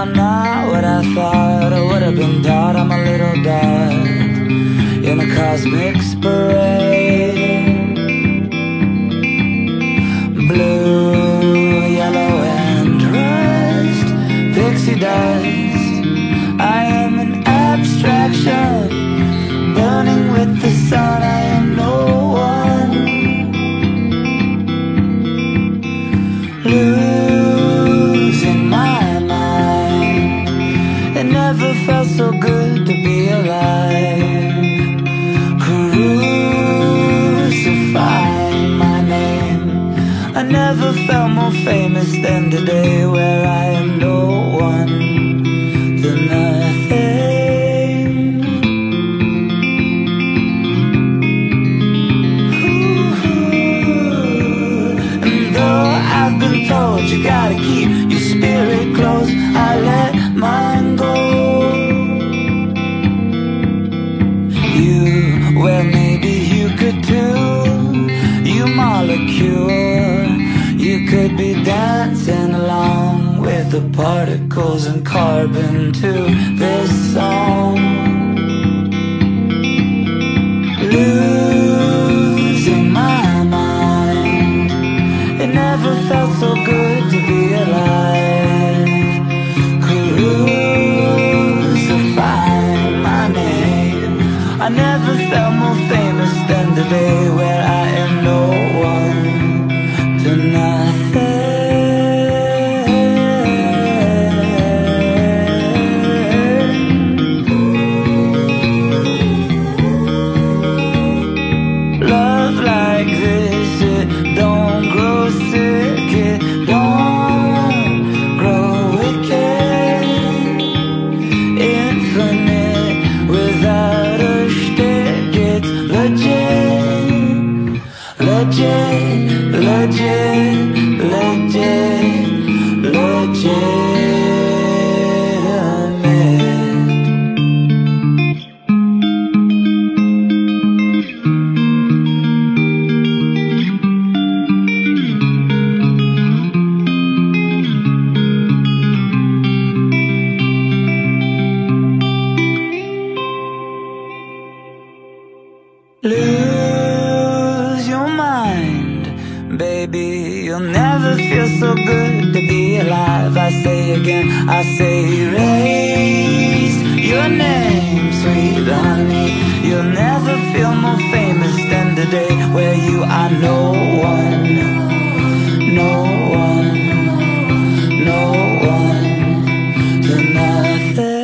I'm not what I thought I would have been taught. I'm a little dot in a cosmic parade. Blue, yellow and rust, pixie dust. I am an abstraction, burning with the sun. I am no one. Losing my mind. It never felt so good to be alive. Crucify my name. I never felt more famous than today, where I am no one to nothing. And though I've been told you gotta keep your spirit close, I let mine go. You, well maybe you could too. You molecule, you could be dancing along with the particles and carbon to this song. Losing my mind. It never felt so good to be alive. Crucify my name. I never felt more famous than today, where I am no one to nothing. Love like this, it don't grow sick, it don't grow wicked. Infinite without a shtick, it's legit, legit, legit, legit, legitimate. Lose your mind, baby. You'll never feel so good to be alive. I say again, I say raise your name, sweet honey. You'll never feel more famous than today, where you are no one, no one, no one to nothing.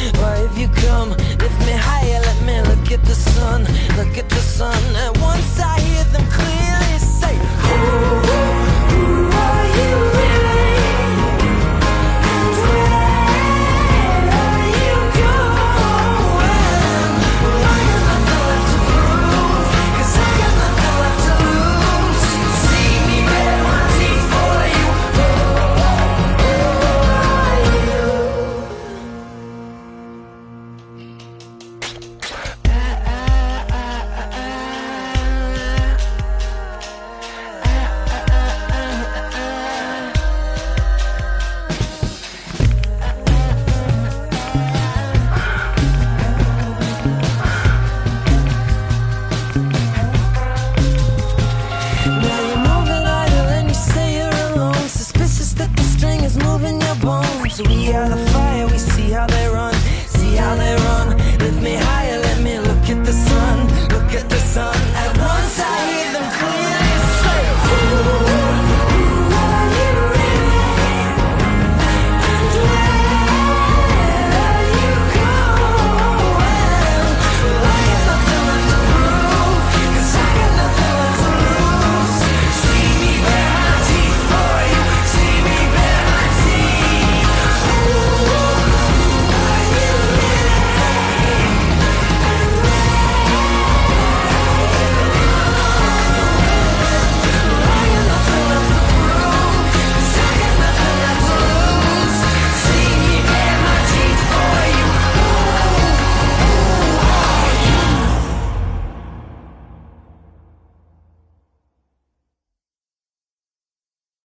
Lift me higher, let me look at the sun. Look at the sun. At one side